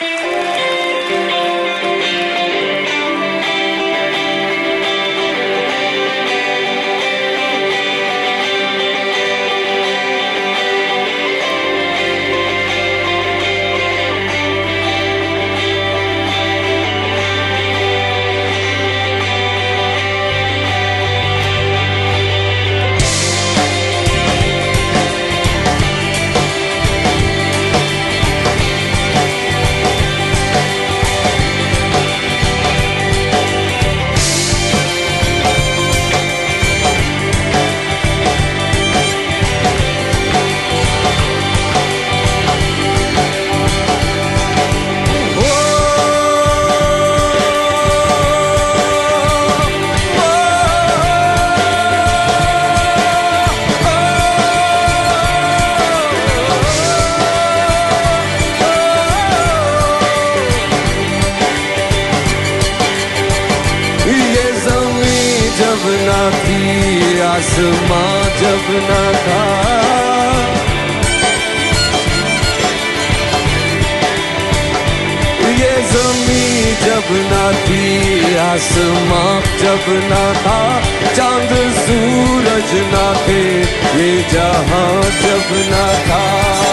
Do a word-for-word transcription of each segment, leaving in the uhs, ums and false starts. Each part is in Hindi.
जब ना थी आसमां जब ना था, ये ज़मीं जब ना थी आसमां जब ना था, चांद सूरज ना थे ये जहां जब ना था।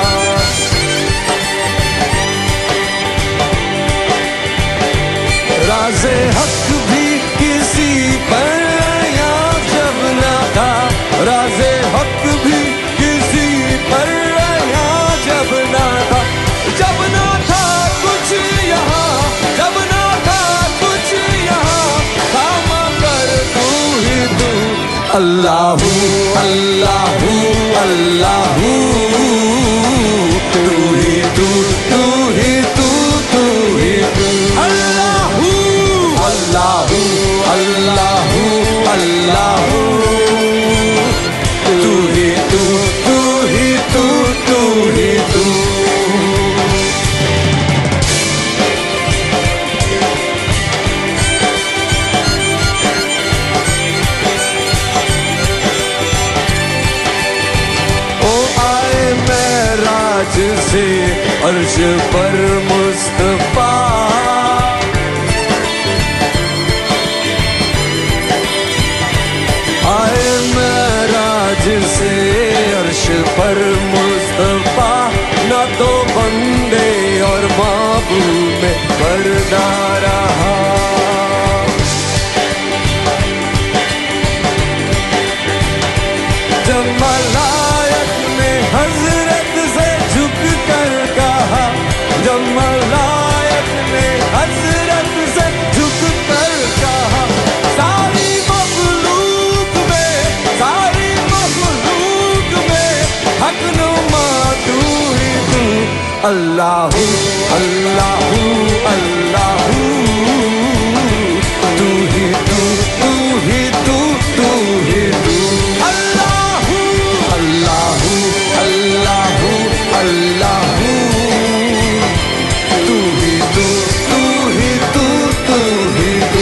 राज़े हक भी किसी पर जब ना था, राज़े हक भी किसी पर जब ना था, जब ना था कुछ यहाँ, जब ना था कुछ यहाँ, थामा कर तू ही तू। अल्लाहू अल्लाहू अल्लाहू, तू ही तू, तू ही तू, तू ही तू। अल्लाहू अल्लाहू अल्लाहू अल्लाहू, तू ही तू, तू ही तू, तू ही तू। ओ आए मेराज से अर्श पर मुस्तफा, आए मेराज से अर्श पर मुस्तफा, न तो बंदे और माबूद में पर्दा रहा। जब मलायक ने हजरत से झुक कर कहा, जब मलायक ने हजरत से झुक कर कहा, सारी मखलूक में, सारी मखलूक में हक नुमा तू ही तू। अल्लाहू अल्लाहू अल्लाहू, तू ही तू, तू ही तू, तू ही तू। अल्लाहू अल्लाहू अल्लाहू अल्लाहू, तू ही तू, तू ही तू, तू ही तू।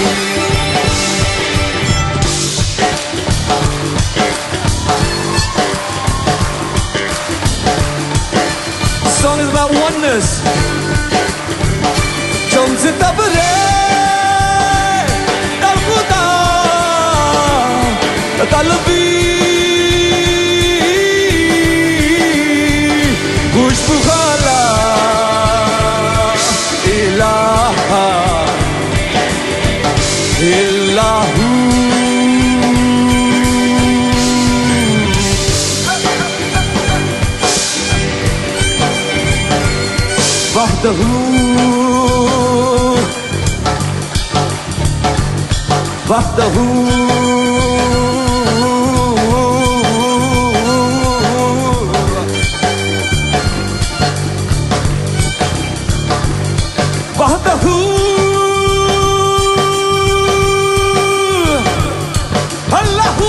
Song is about oneness. Chomse tabre dal khuda talbi khushbu khala ilaha illahu वहदहू वहदहू वहदहू Allahu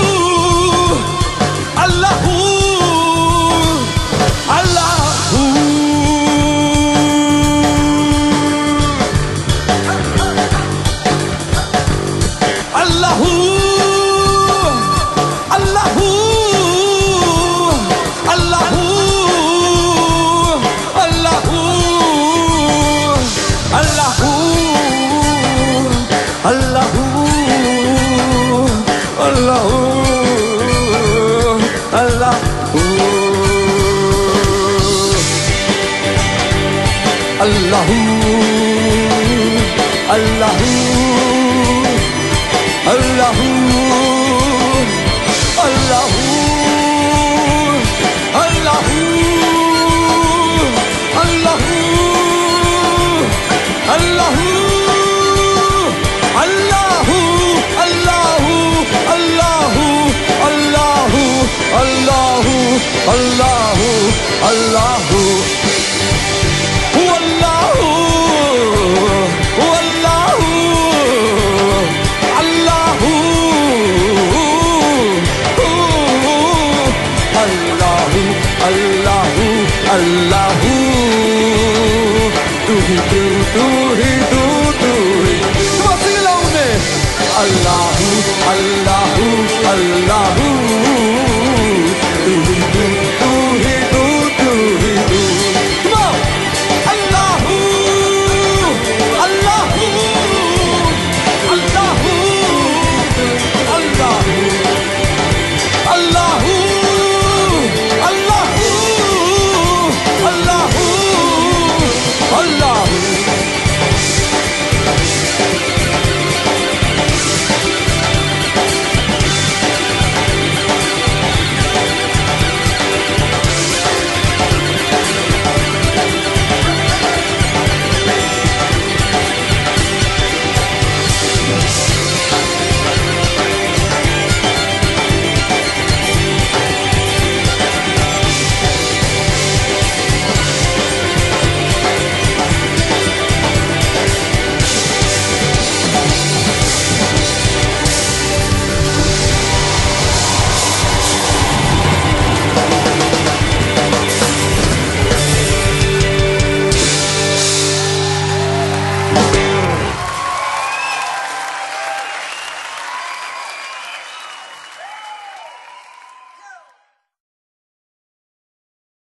Allahu Allahu Allahu Allahu Allahu Allahu Allahu Allahu Allahu Allahu Allahu Allahu Allahu Allahu Allahu Allahu Allahu Allahu तू ही तू तू ही